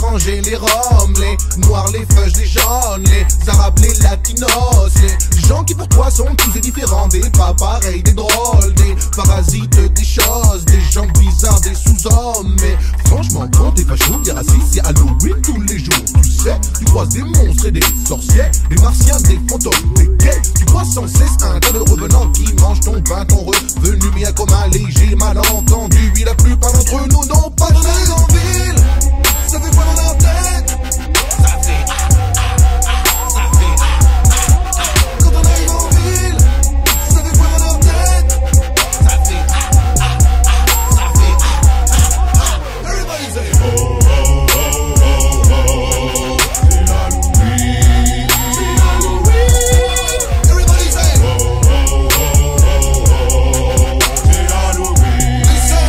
étrangers, les roms, les noirs, les feuges, les jaunes, les arabes, les latinos, les gens qui pour toi sont tous différents, des pas pareils, des drôles, des parasites, des choses, des gens bizarres, des sous-hommes. Mais franchement, quand t'es facho, t'es raciste, c'est Halloween tous les jours. Tu sais, tu croises des monstres et des sorciers, des martiens, des fantômes, des gays. Tu crois sans cesse un tas de revenants qui mangent ton pain, ton revenu bien comme un léger malentendu. Oui, la plupart d'entre nous n'ont pas de raison en ville. Ça fait quoi dans leur tête? Ça fait ça fait quand on arrive en ville. Ça fait quoi dans leur tête? Ça fait ça fait everybody say oh oh oh oh oh. C'est Halloween, c'est Halloween. Everybody say oh oh oh oh oh. C'est Halloween.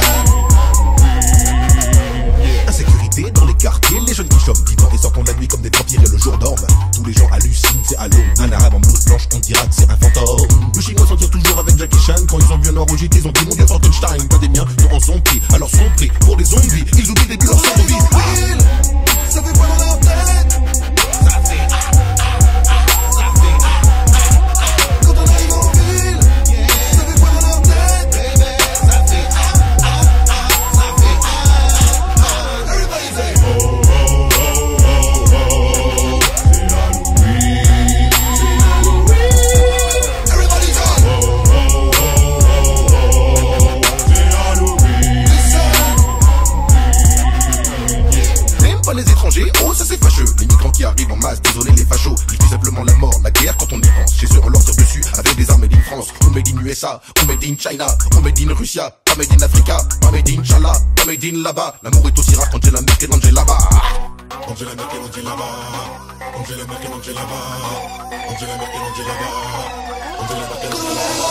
Insécurité dans les quartiers, les jeunes qui chopent vivant et sortent la nuit comme des vampires et le jour dorment. Tous les gens hallucinent, c'est Halloween. Un arabe en blouse blanche, on dira que c'est un fantôme. Le chinois s'en tire toujours avec Jackie Chan. Quand ils ont vu un enrogé, ils ont dit mon dieu Frankenstein. Pas des miens, non en sont pris, alors sont pris pour les zombies. Ils oublient des bulles leur survie. Ça fait quoi dans leur tête? Ça fait ça fait quand on arrive en ville. Ça fait quoi dans leur tête? Baby, ça fait ça fait everybody say oh oh oh oh oh. C'est Halloween, c'est Halloween. Everybody say oh oh oh oh oh. C'est Halloween. T'aimes pas les étrangers? Oh ça c'est fâcheux. Les migrants qui arrivent en masse, désolé les fachos. Ils fuient simplement la mort, la guerre quand on y pense. Chez eux on leur tire dessus avec des armes made in France. On made in USA, on made in China, on made in Russia. Pas made in Africa, pas made in Chala, pas made in là-bas. L'amour est aussi rare qu'Angela Merkel, Angela bas. Angela Merkel, Angela bas. Angela Merkel, Angela bas. Angela Merkel, Angela bas. Angela Merkel, Angela bas.